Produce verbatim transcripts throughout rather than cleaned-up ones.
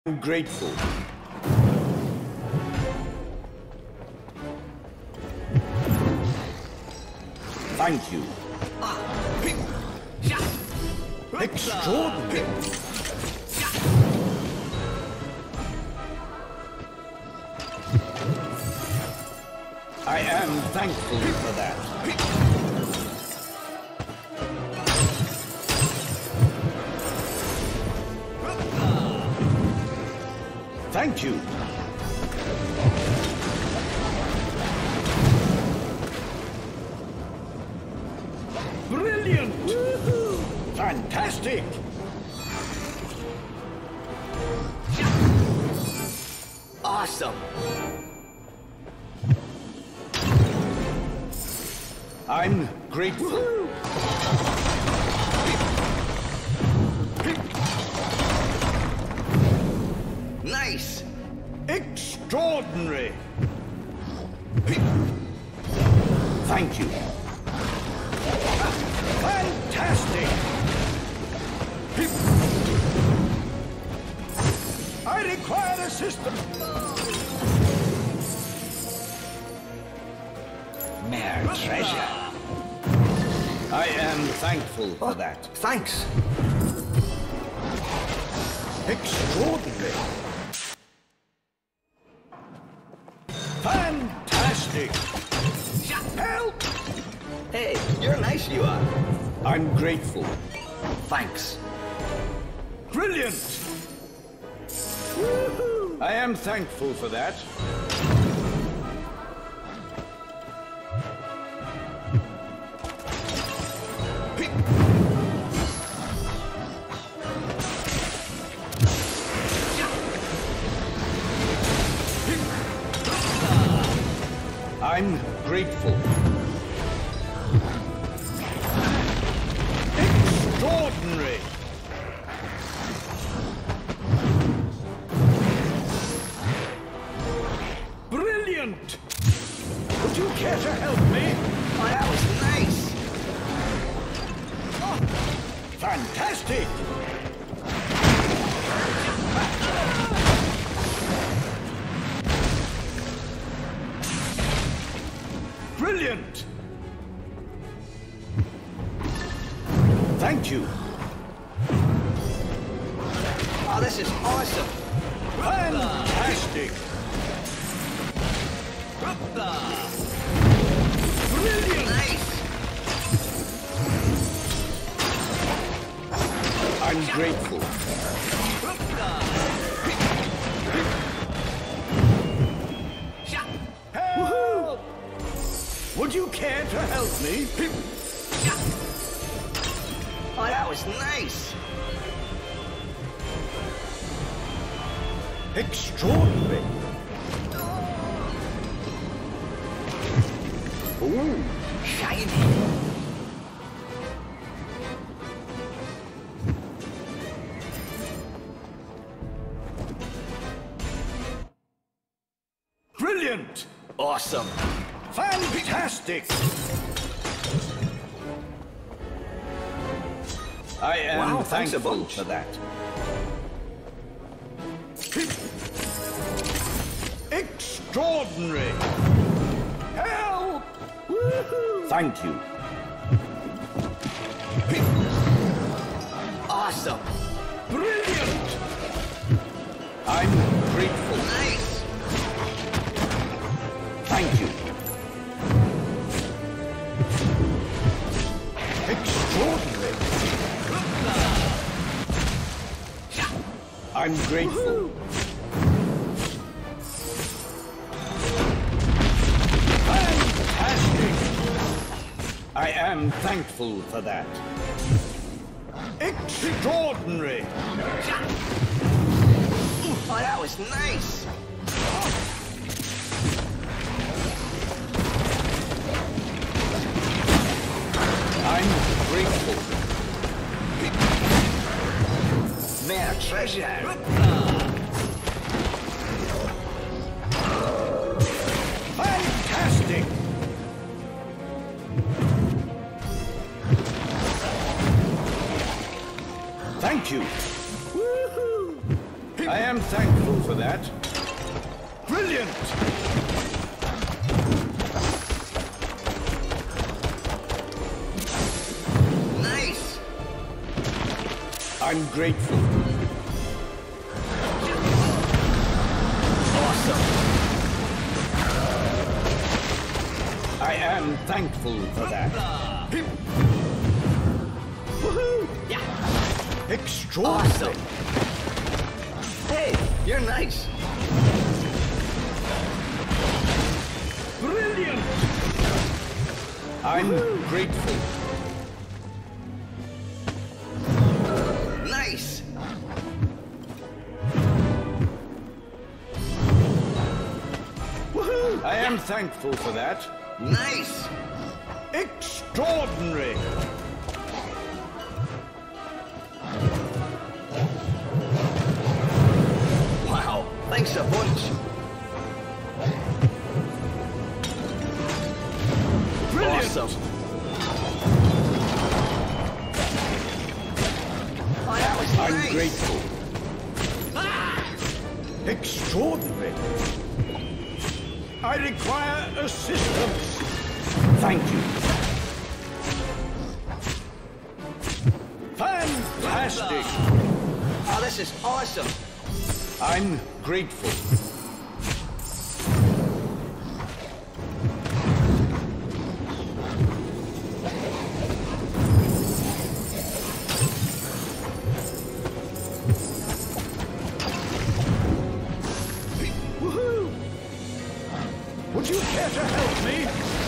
I'm grateful. Thank you. Extraordinary. I am thankful for that. Thank you. Brilliant! Fantastic! Awesome! I'm grateful. Nice! Extraordinary! Thank you. Fantastic! I require assistance! Mere treasure. I am thankful for that. Thanks. Extraordinary. Fantastic. Help! Hey, you're nice, you are. I'm grateful. Thanks. Brilliant. I am thankful for that. I'm grateful. Extraordinary! Brilliant! Would you care to help me? Oh, that was nice. Oh, fantastic! Brilliant! Thank you. Oh, this is awesome. Fantastic! Brilliant! Nice. I'm grateful. Help! Would you care to help me? Oh, that was nice. Extraordinary. Ooh, shiny. Brilliant! Awesome. Fantastic! I am Wow, thanks a thankful bunch. for that. Extraordinary! Help! Thank you. Awesome. Brilliant! I'm grateful. Nice. Thank you. Extraordinary. I'm grateful. Fantastic! I am thankful for that. Extraordinary! Oh, that was nice. I'm grateful. Mere treasure. Fantastic! Thank you. I am thankful for that. Brilliant! Nice! I'm grateful. Awesome! I am thankful for that. Woohoo! Yeah! Extraordinary! Awesome! Hey, you're nice! Brilliant! I'm Woohoo! Grateful. Nice! Woohoo! I am thankful for that. Nice! Extraordinary! Wow, thanks a bunch! Brilliant! Awesome! Oh, that was I'm nice. grateful. Extraordinary! I require assistance. Thank you. Fantastic! Oh, this is awesome! I'm grateful. Woohoo! Would you care to help me?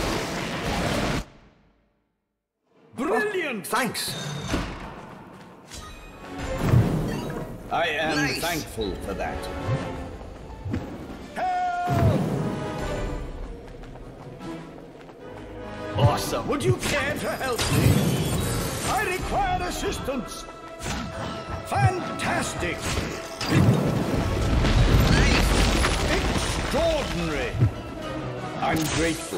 Brilliant! Thanks! I am Nice. thankful for that. Help! Awesome! Would you care to help me? I require assistance. Fantastic! Nice! Extraordinary! I'm grateful.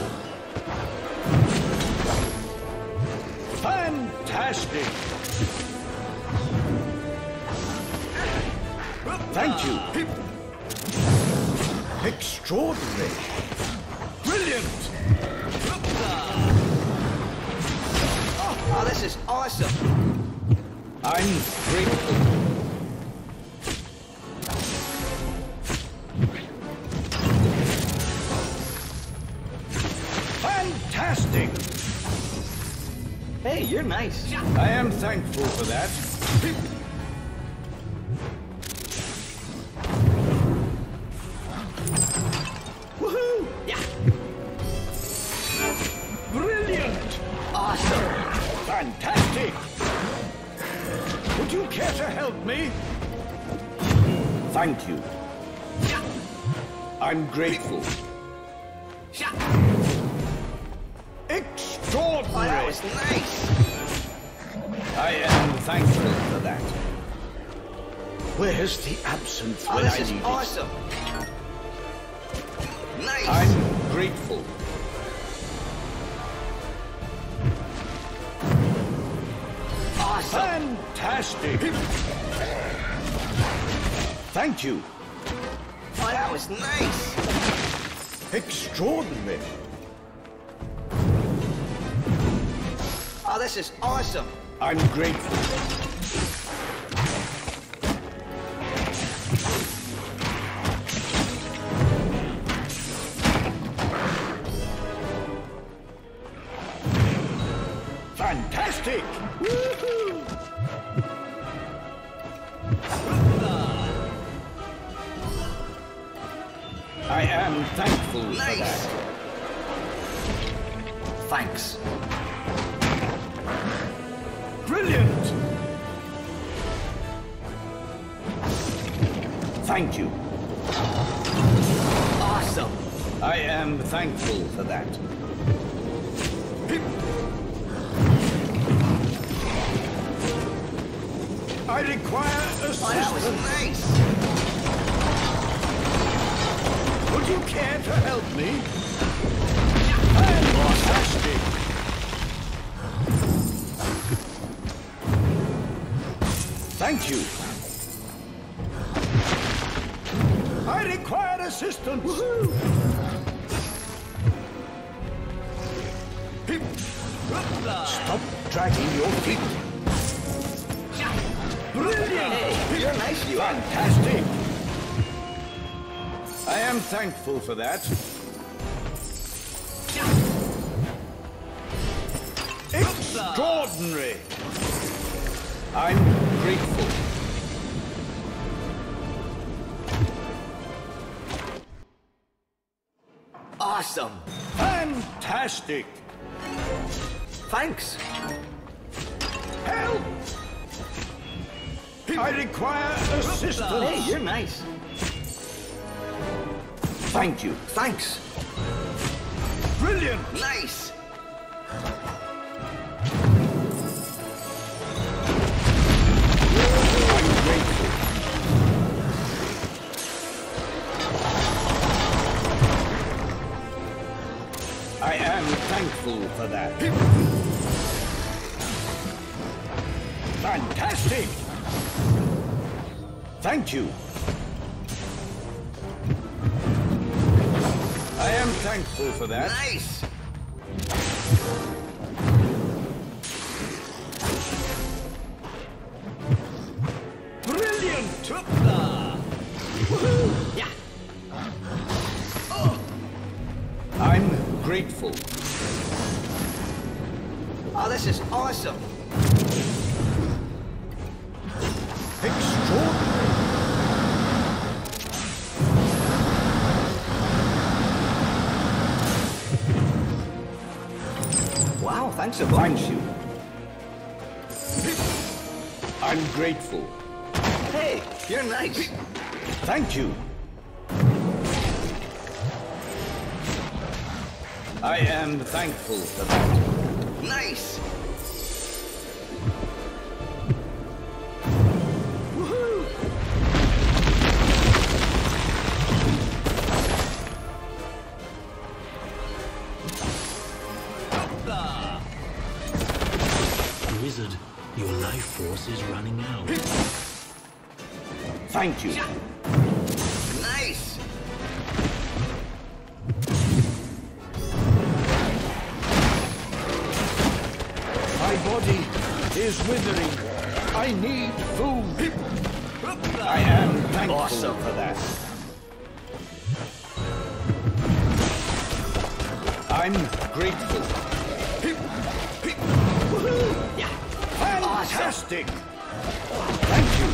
Fantastic! Thank you. Extraordinary! Brilliant! Oh, this is awesome! I'm grateful. Fantastic! Hey, you're nice! I am thankful for that. Woohoo! Yeah! Brilliant! Awesome! Fantastic! Would you care to help me? Thank you. Yeah! I'm grateful. Yeah! Extraordinary! Oh, that was nice! I am thankful for that. Where's the absinthe Oh, when this I is need awesome! Nice! it? I'm grateful. Awesome! Fantastic! Thank you. Oh, that was nice! Extraordinary. Oh, this is awesome! I'm grateful. Fantastic! Woohoo! I am thankful Nice! for that. Thanks! Brilliant! Thank you. Awesome! I am thankful for that. I require assistance. Oh, that was nice! Would you care to help me? Fantastic! Thank you. I require assistance. Stop dragging your feet. Brilliant! Hey, you're nice, you are. Fantastic! I am thankful for that. Extraordinary! I'm grateful. Awesome. Fantastic! Thanks. Help! I require assistance. Hey, you're nice. Thank you. Thanks. Brilliant! Nice. I'm grateful. I am thankful for that. Fantastic! Thank you. I am thankful for that. Nice. Brilliant! Yeah. I'm grateful. Oh, this is awesome. Extraordinary! Wow, thanks a bunch. Thank you. I'm grateful. Hey, you're nice. Thank you. I am thankful for that. Nice. Wizard, your life force is running out. Thank you. Nice. My body is withering. I need food. I am thankful Awesome. for that. I'm grateful. Yeah. Fantastic! Thank you.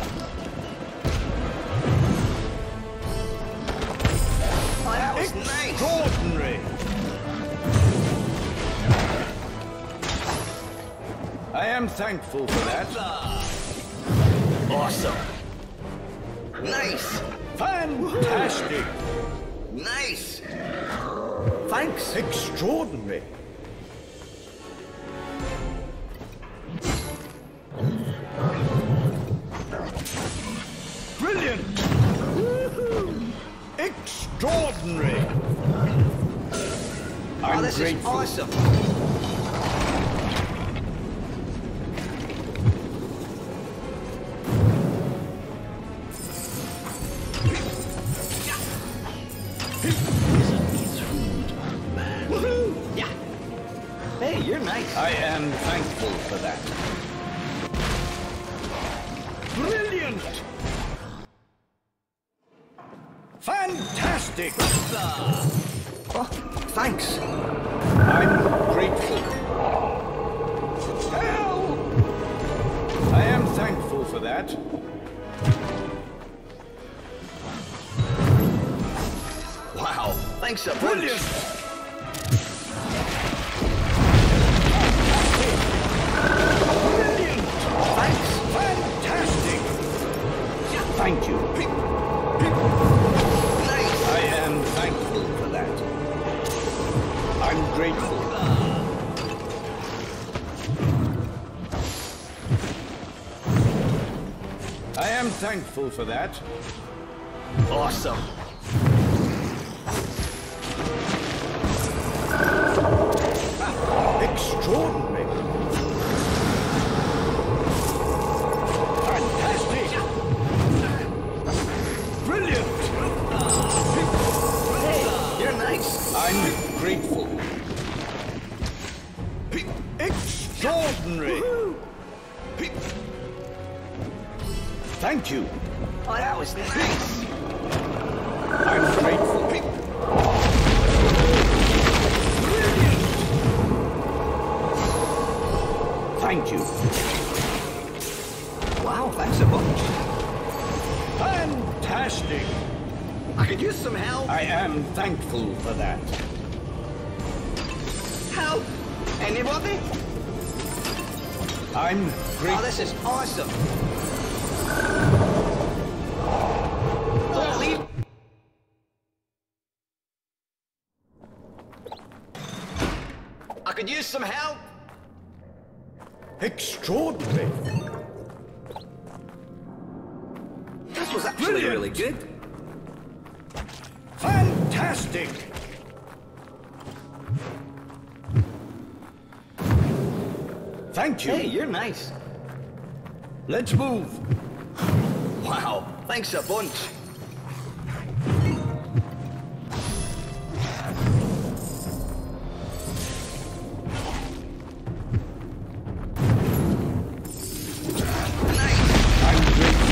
Oh, that was nice. Extraordinary! I am thankful for that. Awesome. Nice. Fantastic! Nice. Thanks. Extraordinary! Brilliant! Extraordinary! I'm Oh, this grateful. is awesome. Wizard needs food. Man. Yeah. Hey, you're nice. I am thankful for that. Brilliant! Fantastic! Oh, thanks. I'm grateful. Help! I am thankful for that. Wow. Thanks a bunch. Brilliant! Brilliant! Thanks. Fantastic! Thank you. Nice. I am thankful for that. I'm grateful. I am thankful for that. Awesome. Extraordinary. Fantastic. Brilliant. grateful. Extraordinary. Thank you. Oh, that was nice. I'm grateful. Brilliant. Thank you. Wow, thanks a bunch. Fantastic. I could use some help. I am thankful for that. Help! Anybody? I'm Oh, grateful. this is awesome. Oh, leave. I could use some help. Extraordinary. This was actually Brilliant. really good. Fantastic. Thank you. Hey, you're nice. Let's move. Wow, thanks a bunch. I'm grateful.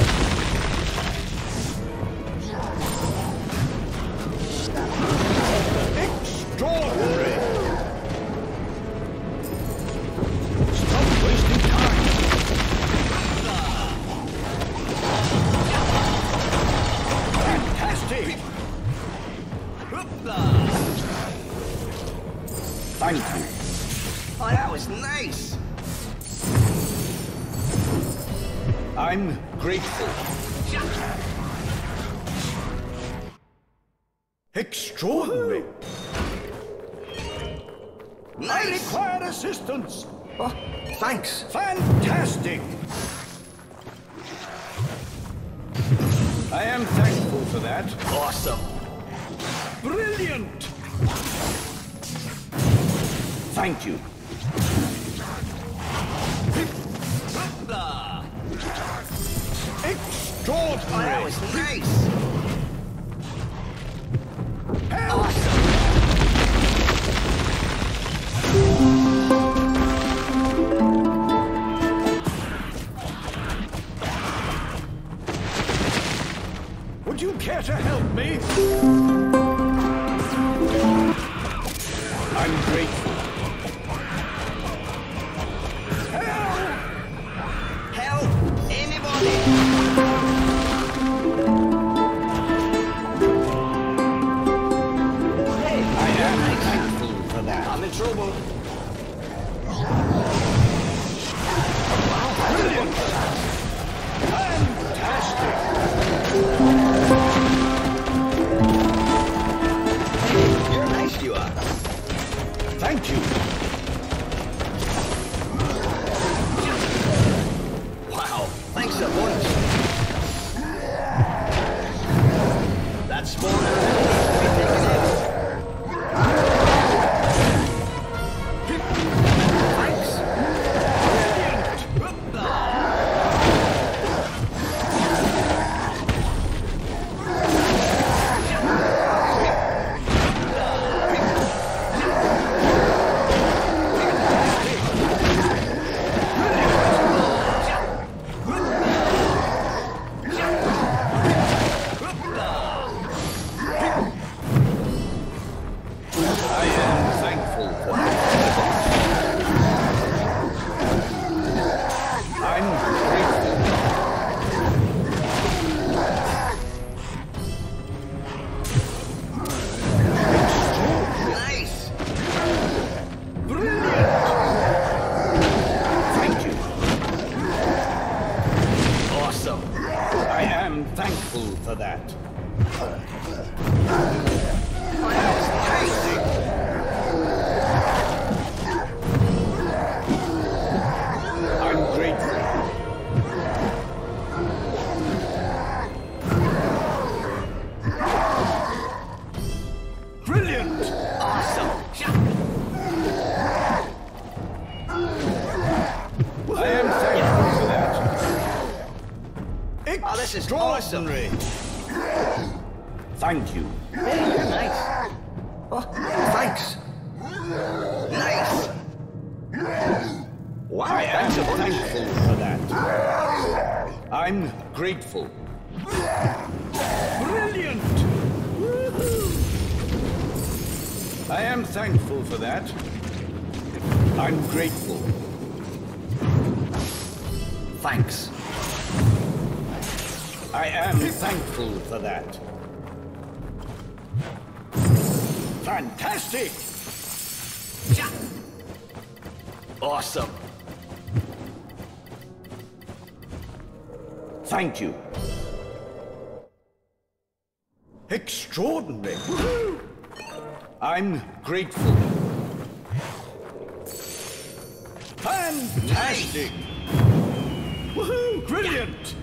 Extraordinary. Stop wasting time. Fantastic. Thank you. Oh, that was nice. I'm grateful. Extraordinary. I Nice. require assistance. Oh, thanks. Fantastic. I am thankful for that. Awesome. Brilliant. Thank you. Oh, that Extraordinary. was nice. Help. Awesome. Would you care to help me? I'm grateful. Help! Help! Anybody! Hey, I am thankful for that. I'm in trouble. Brilliant. Fantastic. You're nice, you are. Thank you. Wow, thanks a bunch. That spawner really needs to be taken out. Thanks. I am thankful for that. I'm grateful. Nice. Brilliant. Thank you. Awesome. I am thankful for that. Oh, that was nice. I'm grateful. Brilliant. Awesome. I am thankful for that. Oh, this is awesome. Extraordinary. Thank you. Hey, you're nice. Oh, thanks. Nice. Wow, I am thanks a bunch. thankful for that. I'm grateful. Brilliant! Woohoo! I am thankful for that. I'm grateful. Thanks. I am thankful for that. Fantastic! Awesome. Thank you. Extraordinary. Woohoo! I'm grateful. Fantastic! Woohoo! Brilliant!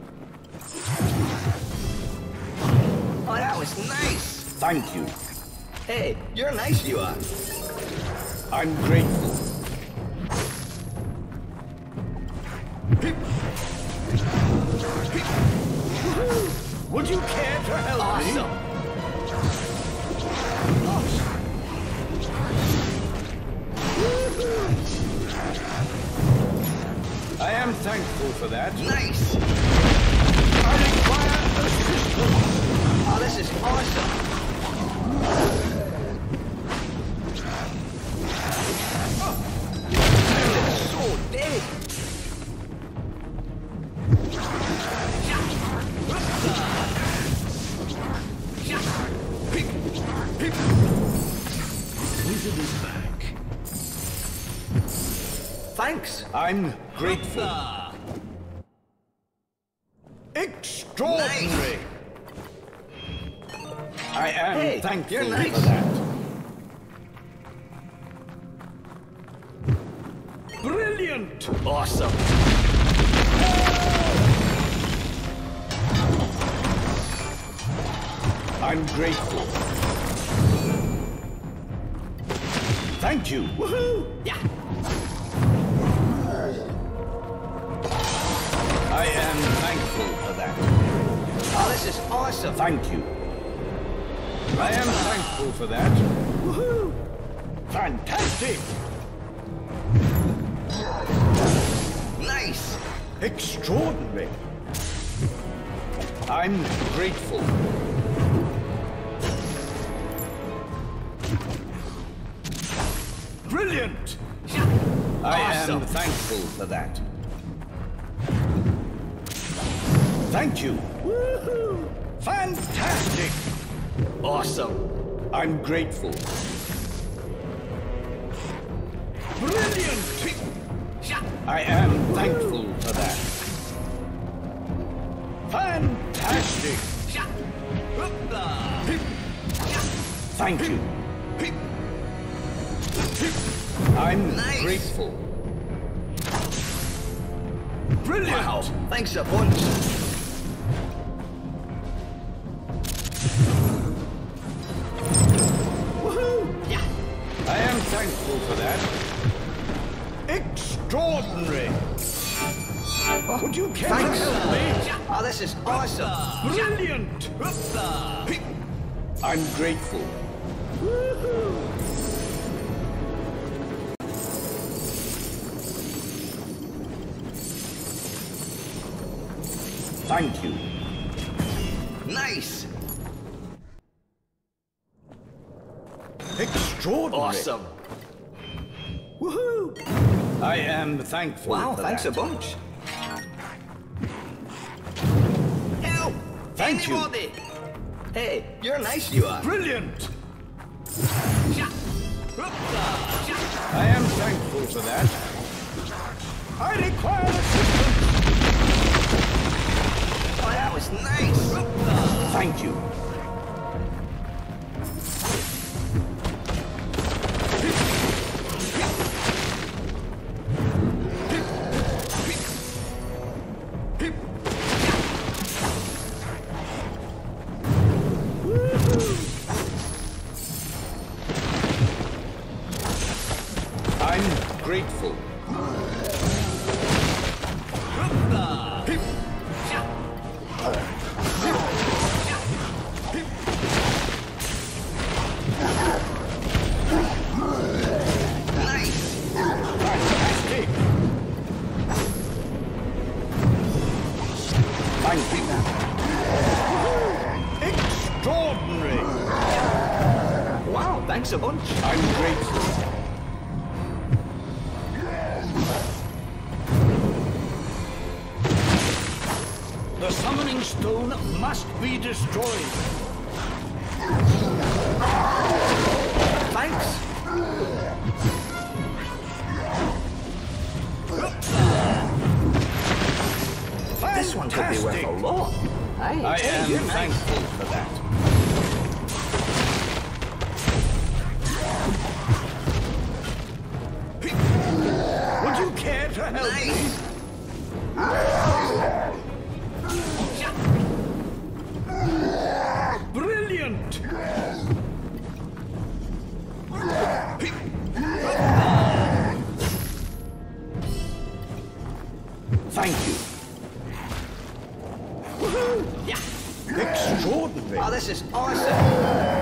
Oh, that was nice. Thank you. Hey, you're nice, you are. I'm grateful. Woohoo! Would you care to help Awesome. me? I am thankful for that. Nice. I require assistance. Oh, this is awesome. It's so dead. Wizard is back. Thanks. I'm grateful. Extraordinary. I am Hey, thankful you're nice. for that. Brilliant! Awesome. I'm grateful. Thank you. Woohoo! Yeah. I am thankful for that. Oh, this is awesome. Thank you. I am thankful for that. Woohoo! Fantastic! Nice. Extraordinary. I'm grateful. Brilliant! I Awesome. am thankful for that. Thank you. Woohoo! Fantastic! Awesome. I'm grateful. Brilliant! I am thankful for that. Fantastic! Thank you. I'm Nice. grateful. Brilliant! Wow. Thanks a bunch. Woohoo! Yeah. I am thankful for that. Extraordinary! Would you care Thanks. to help me? Oh, this is awesome. Brilliant! I'm grateful. Woohoo! Thank you. Nice. Extraordinary. Awesome. Woohoo! I am thankful Wow, for thanks that. a bunch. Help! Thank you. Anybody? Hey, you're nice, you are. Brilliant! I am thankful for that. I require assistance. Oh, that was nice. Thank you. I'm grateful. thanks a bunch. I'm grateful. The summoning stone must be destroyed. Thanks. This one could be worth a lot. Hey, I hey, am you're nice. thankful for that. Would you care to help me? Nice. Brilliant! Thank you. Woohoo! Yeah. Extraordinary. Oh, this is awesome.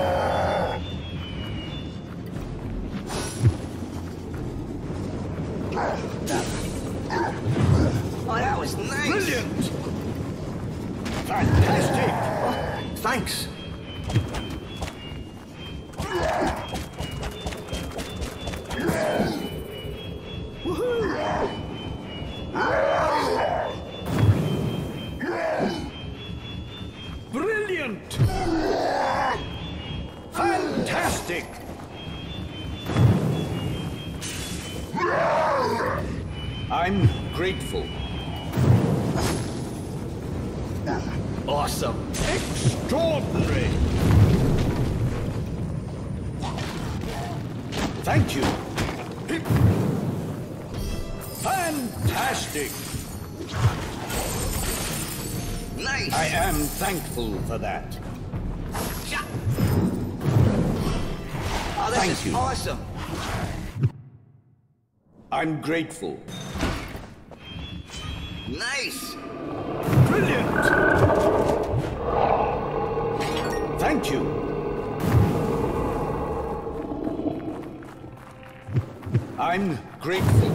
Oh, that was nice. Brilliant! Fantastic! Oh, thanks. Brilliant! Fantastic! I'm grateful. Awesome. Extraordinary! Thank you. Fantastic! Nice. I am thankful for that. Oh, this Thank is you. awesome. I'm grateful. Nice. Brilliant! Thank you. I'm grateful.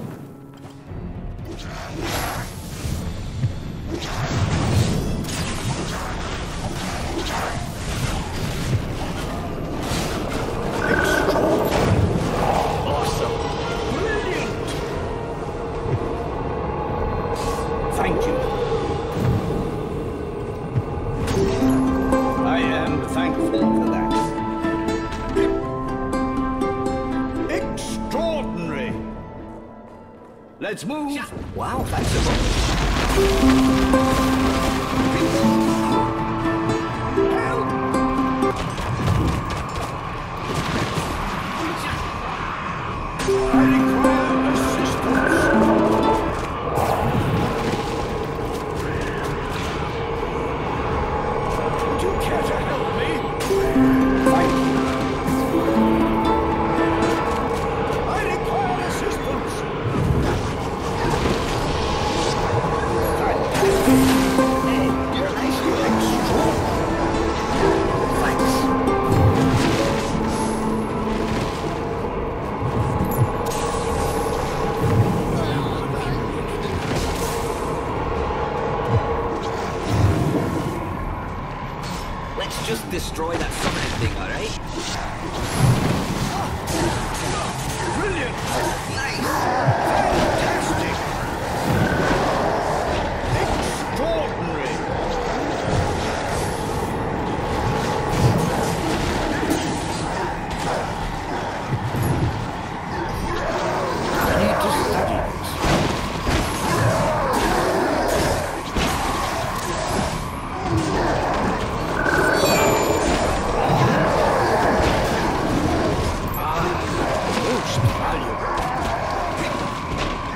Awesome. Brilliant! Thank you. I am thankful for that. Extraordinary! Let's move. Wow, thanks a bunch. I require assistance. Would you care to help me? Thank you. I require assistance. Hey, you're nice. You're extraordinary. Thanks. Let's just destroy that summoning thing, alright? Brilliant! Nice! Fantastic! Extraordinary! I need to study this. Most valuable.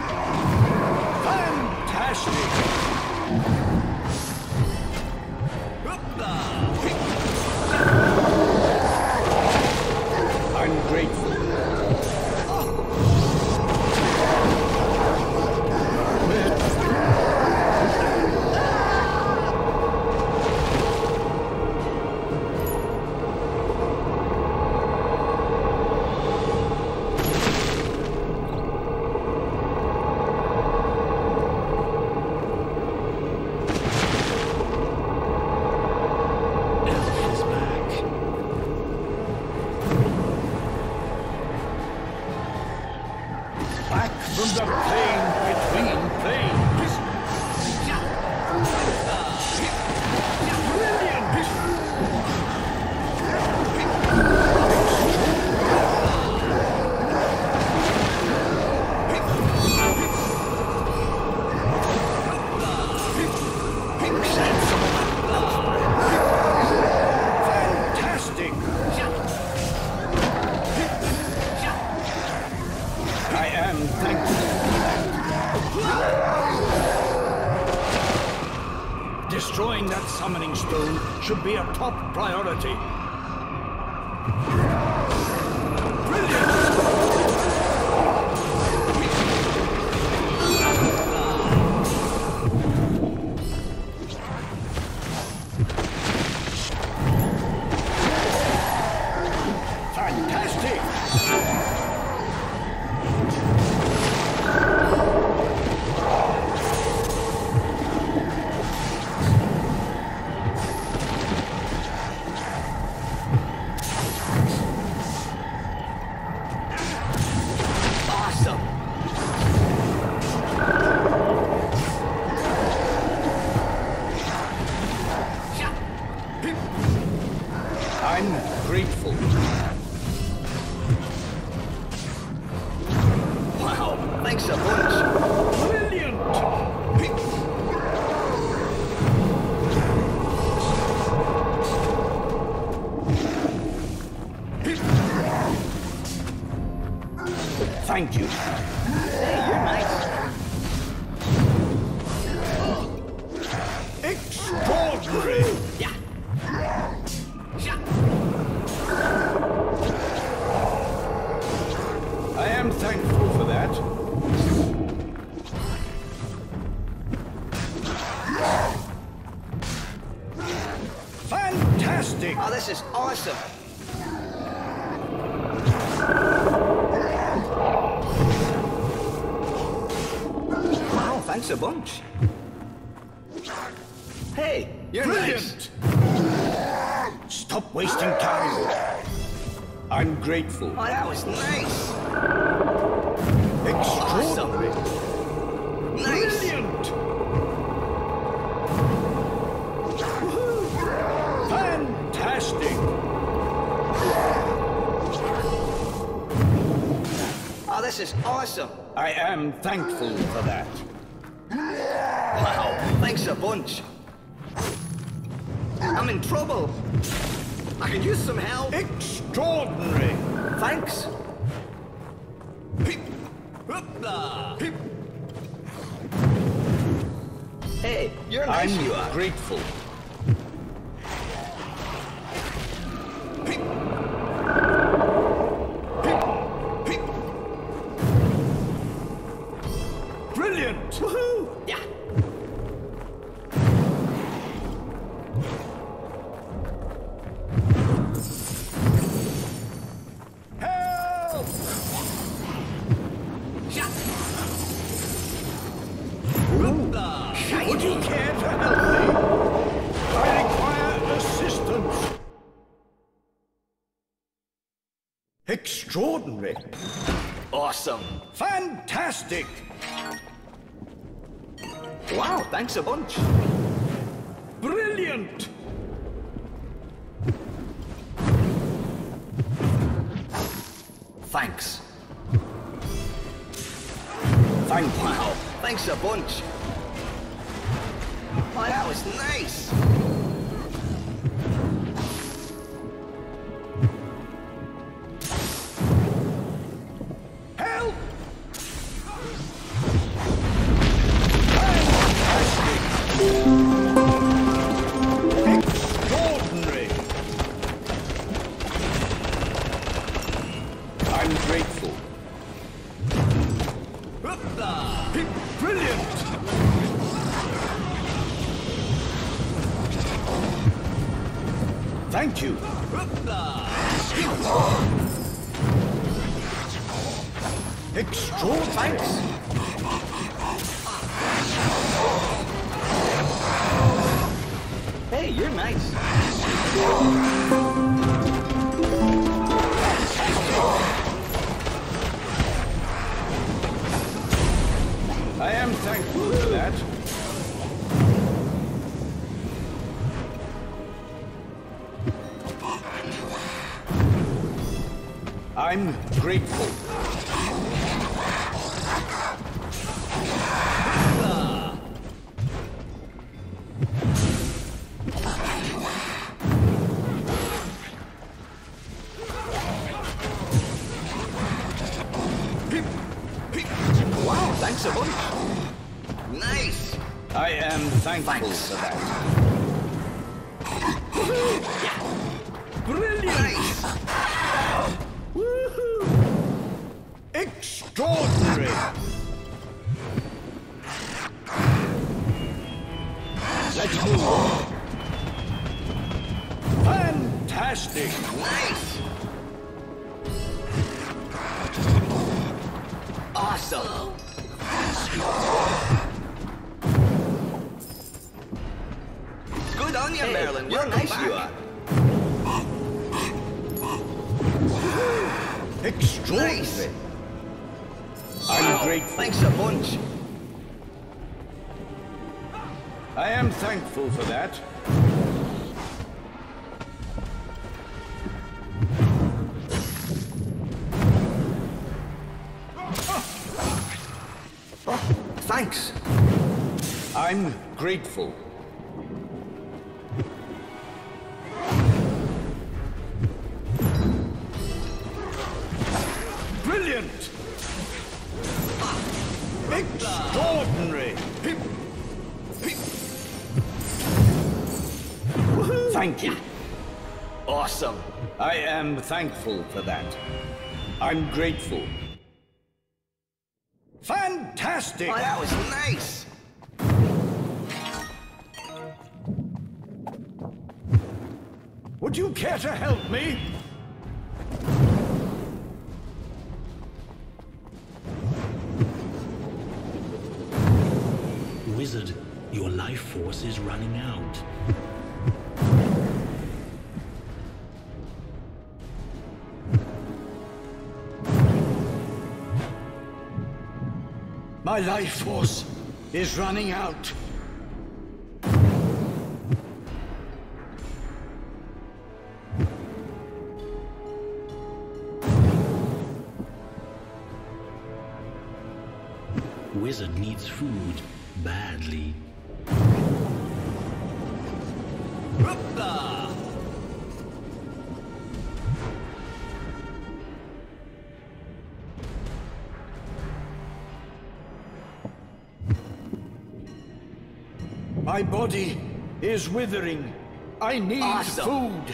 should be a top priority. Brilliant! Fantastic! Awesome! I'm grateful. Wow, thanks a bunch. Brilliant! Thank you. Hey, you're nice. Extraordinary! Yeah. Yeah. I am thankful for that. Fantastic! Oh, this is awesome. Wow, thanks a bunch. Hey, you're nice. Brilliant! Stop wasting time. I'm grateful. Oh, that was nice. Extraordinary. Nice. Brilliant! Fantastic! Oh, this is awesome. I am thankful for that. Wow, thanks a bunch. I'm in trouble. I could use some help. Extraordinary! Thanks. Hoopla. Hey, you're nice, I'm you are. grateful. Brilliant! Woohoo! Yeah. Help! Yeah. Hoopla! Would you care to help me? I require assistance. Extraordinary! Awesome. Fantastic! Wow, thanks a bunch. Brilliant! Thanks. Thank you. Wow, thanks a bunch. Oh, that was nice. Help! Extraordinary! I'm grateful. Brilliant! Thank you. Extraordinary! Thanks. Hey, you're nice. I am thankful for that. I'm grateful. Wow, thanks a bunch. Nice. I am thankful Thanks. for that. Extraordinary! Let's move on. Fantastic! Nice! Awesome! Good on you, Hey, Marilyn. You're welcome nice back. you are. Extraordinary! Nice! I'm Wow, grateful. thanks a bunch. I am thankful for that. Thanks. I'm grateful. Brilliant! Extraordinary! Thank you. Awesome. I am thankful for that. I'm grateful. Fantastic! Oh, that was nice. Would you care to help me? Wizard, your life force is running out. My life force is running out. Wizard needs food badly. Hoopla! My body is withering. I need Awesome. food.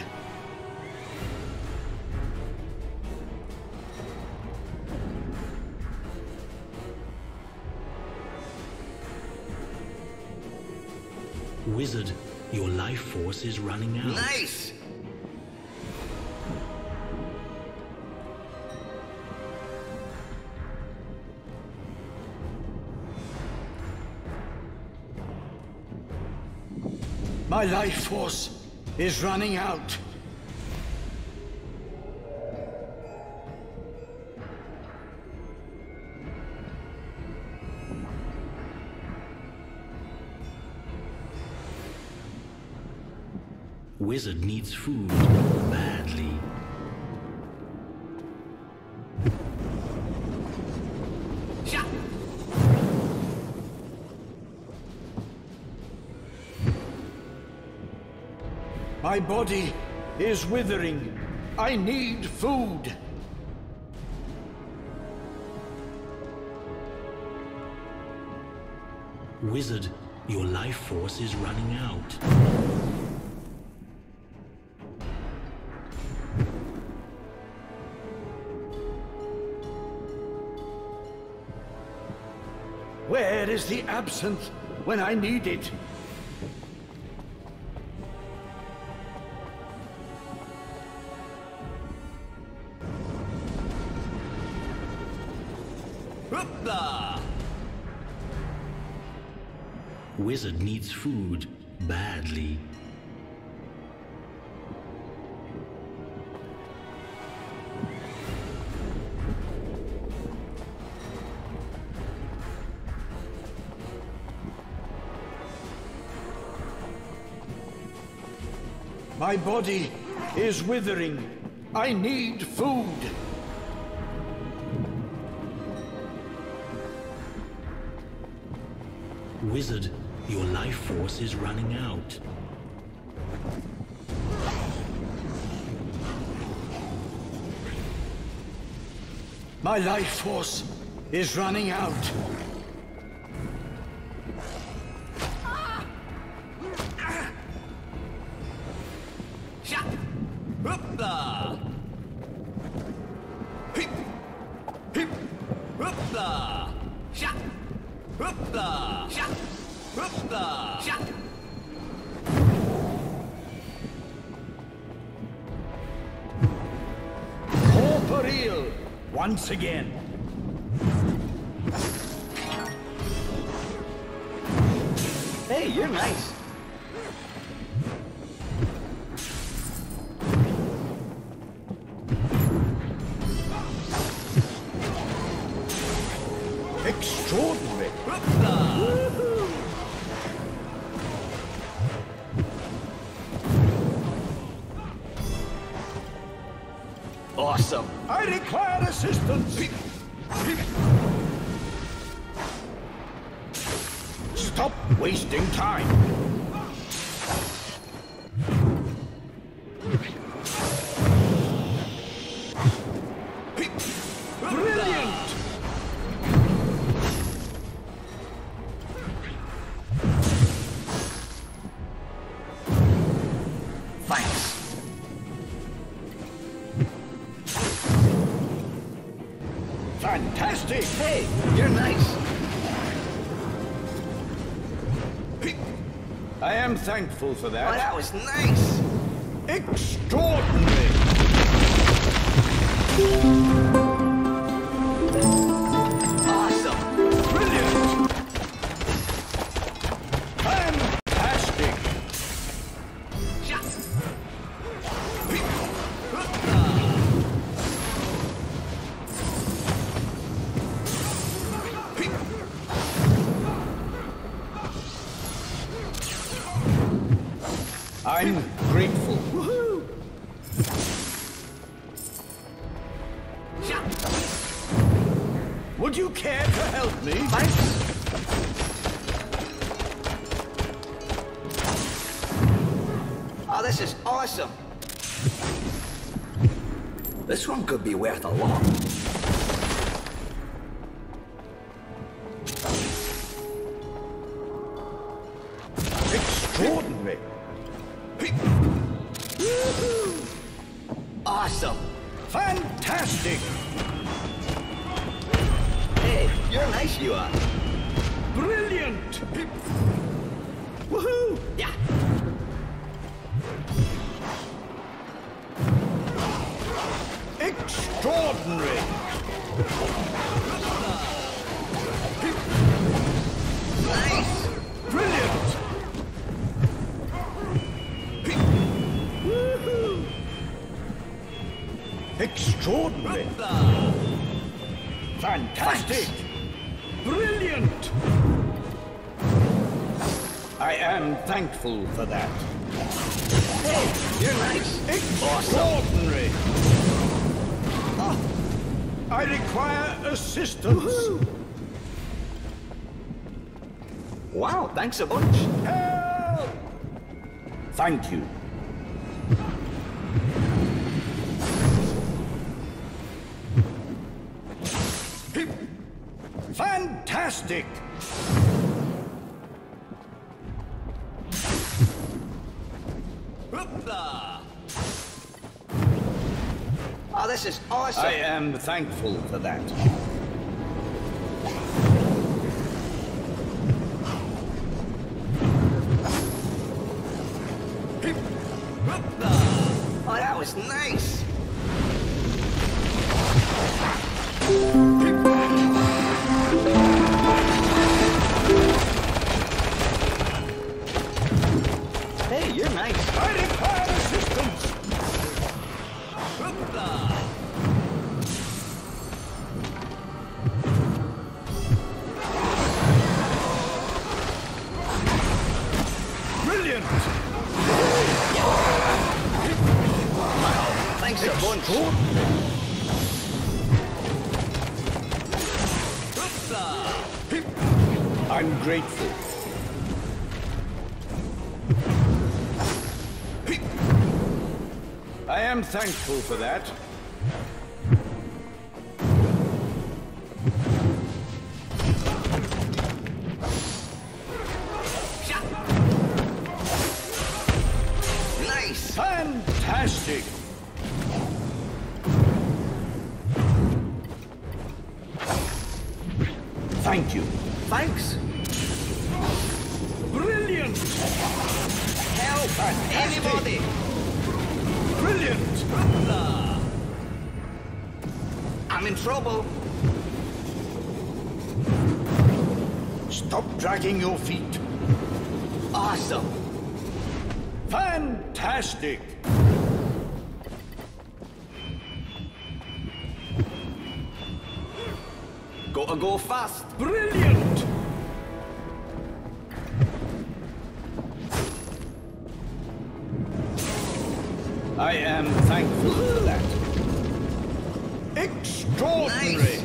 Wizard, your life force is running out. Nice! My life force is running out. Wizard needs food badly. Shot! My body is withering. I need food. Wizard, your life force is running out. Where is the absinthe when I need it? Hoopla! Wizard needs food badly. My body is withering. I need food. Wizard, your life force is running out. My life force is running out. Shot! Hoopla! Hip! Hip! Hoop! Hoopla! Shot! Hoopla! Shot! Hoopla! Shot! Corporeal, once again. Hey, you're nice. Extraordinary. Awesome. I require assistance. Stop wasting time. Brilliant. Thanks. Fantastic. Hey, you're nice. I am thankful for Oh, that. that was nice. Extraordinary. Awesome. Brilliant. Fantastic. Shot. I'm grateful. Shot. Would you care to help me? Thanks. Oh, this is awesome. This one could be worth a lot. Extraordinary. Awesome. Fantastic. Hey, you're nice, you are. Brilliant. Woohoo. Yeah. Extraordinary. Nice. Brilliant. Woohoo. Extraordinary. Fantastic. Brilliant. I am thankful for that. Hey, you're nice. Extraordinary. Ah, I require assistance. Wow, thanks a bunch. Help! Thank you. Fantastic! Hoopla! Oh, this is awesome. I am thankful for that. Oh, that was nice. Hey, you're nice. I require assistance. Brilliant. Thanks a bunch. I'm grateful. I am thankful for that. Nice. Fantastic. Thank you. Thanks. Brilliant! Help! Fantastic. Anybody! Brilliant! I'm in trouble. Stop dragging your feet. Awesome. Fantastic! Gotta go fast. Brilliant! I am thankful for that. Extraordinary! Nice.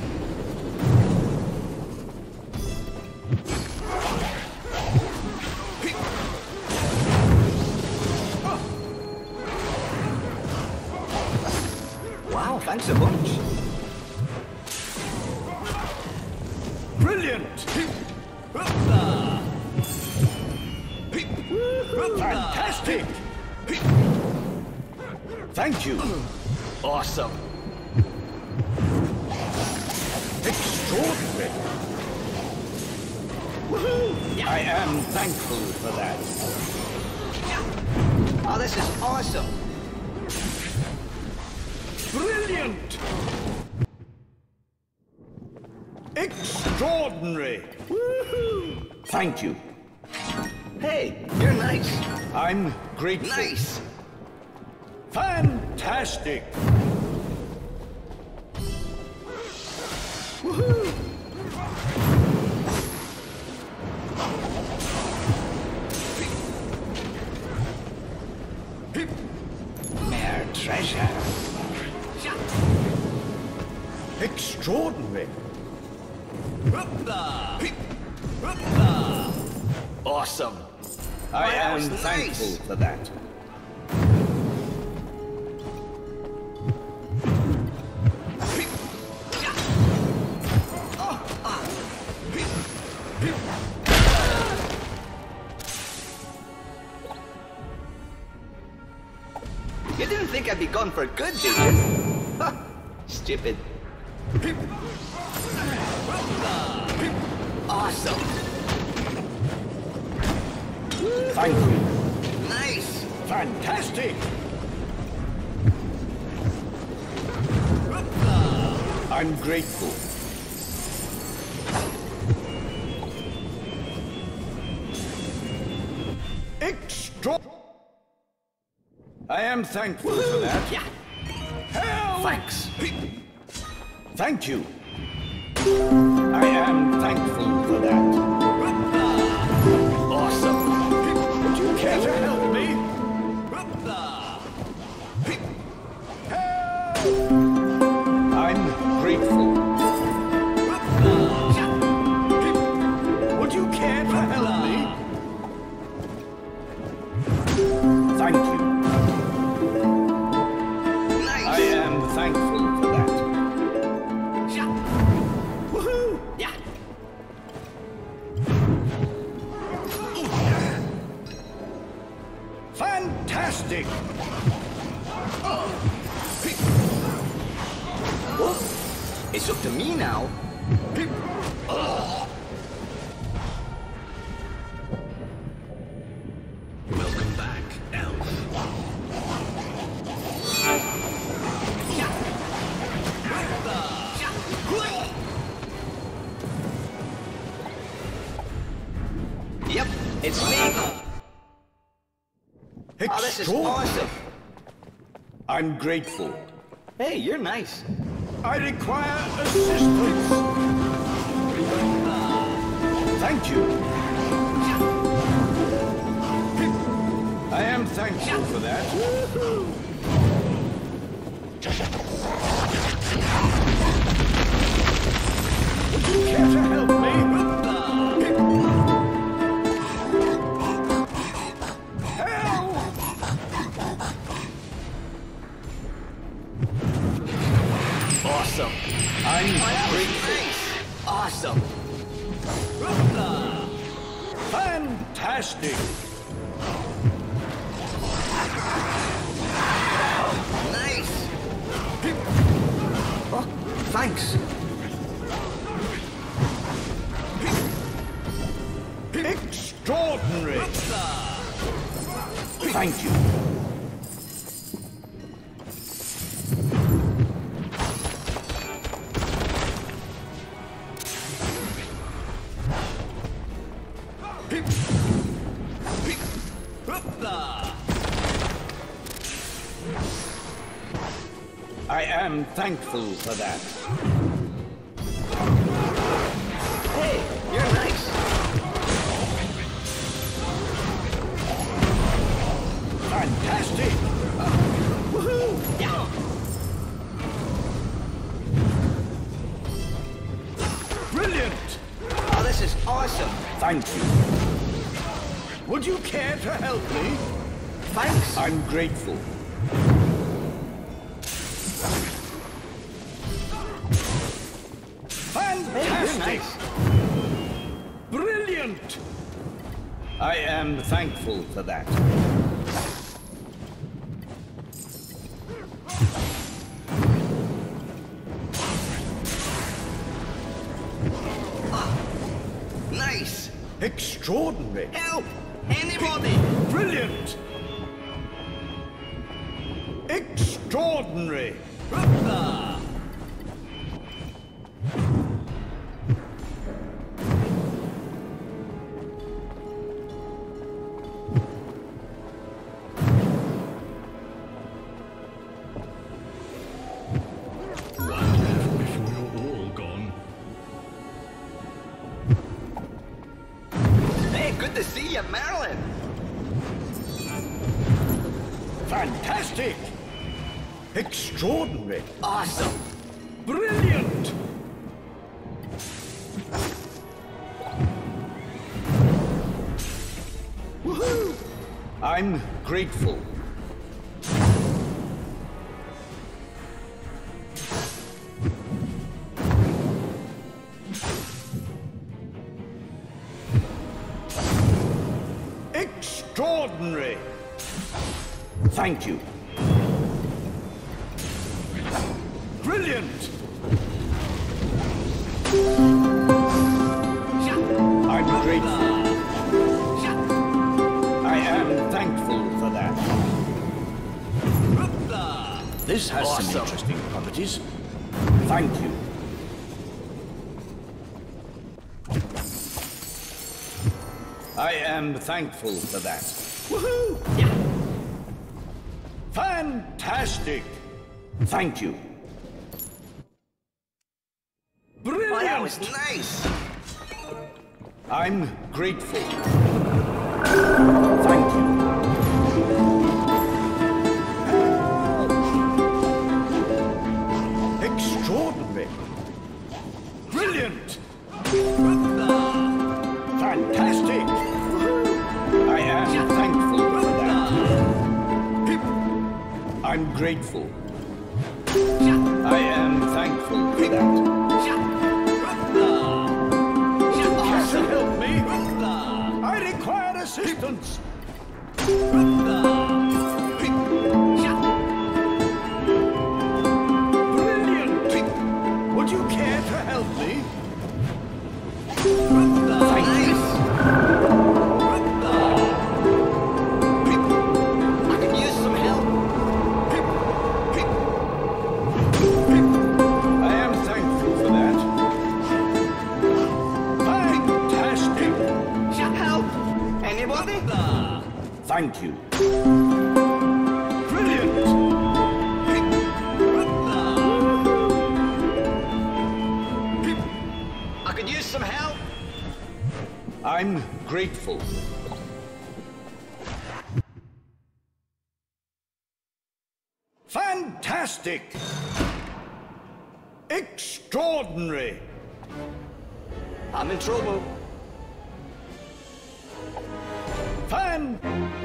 Wow, thanks a bunch. Brilliant! Fantastic! Thank you. Awesome. Extraordinary! Woohoo! I am thankful for that. Oh, this is awesome. Brilliant! Extraordinary! Woohoo! Thank you. Hey, you're nice. I'm grateful. Nice. Fantastic! Woohoo! Mere treasure. Extraordinary! Awesome. I Wow, am nice. thankful for that. You didn't think I'd be gone for good, did you? Ha! Stupid. Awesome. Thank you. Nice. Fantastic! I'm grateful. Extra. I am thankful for that. Yeah. Help! Thanks. Thank you. I am thankful for that. Awesome. Would you care to help me? Help! I'm grateful. Would you care to help me? Thank you. I Nice. am thankful for that. Woohoo! Yeah. Fantastic! Oh, it's up to me now. Welcome back, Elf. Yep, it's me. Oh, this is Extraordinary. awesome. I'm grateful. Hey, you're nice. I require assistance. Thank you. I am thankful for that. Would you care to help me? Help! Awesome. I'm Oh, that was grateful. nice. Awesome. Fantastic! Nice. Oh, thanks. Thank you. I am thankful for that. Hey, you're nice. Fantastic! Woohoo! Yeah. Brilliant! Oh, this is awesome. Thank you. Would you care to help me? Thanks. I'm grateful. Hey, you're Fantastic! nice. Brilliant! I am thankful for that. Nice. Extraordinary! Help! Anybody! Brilliant! Extraordinary! Hoopla! One left before you're all gone. Hey, good to see you, Marilyn. Fantastic! Extraordinary! Awesome. Brilliant! Woohoo! I'm grateful. Extraordinary! Thank you. Brilliant! I'm grateful. I am thankful for that. This has some Awesome. interesting properties. Thank you. I am thankful for that. Woohoo! Yeah. Fantastic! Thank you. Brilliant! Oh, that was nice. I'm grateful. Thank you. Extraordinary. Brilliant. Fantastic. I am thankful for that. I'm grateful. I am thankful for that. Can you help me? I require assistance. Brilliant! Would you care to help me? Thank you. I could use some help. I am thankful for that. Fantastic! Help! Anybody? Thank you. Brilliant! I could use some help. I'm grateful. Fantastic! Extraordinary! I'm in trouble. Fan...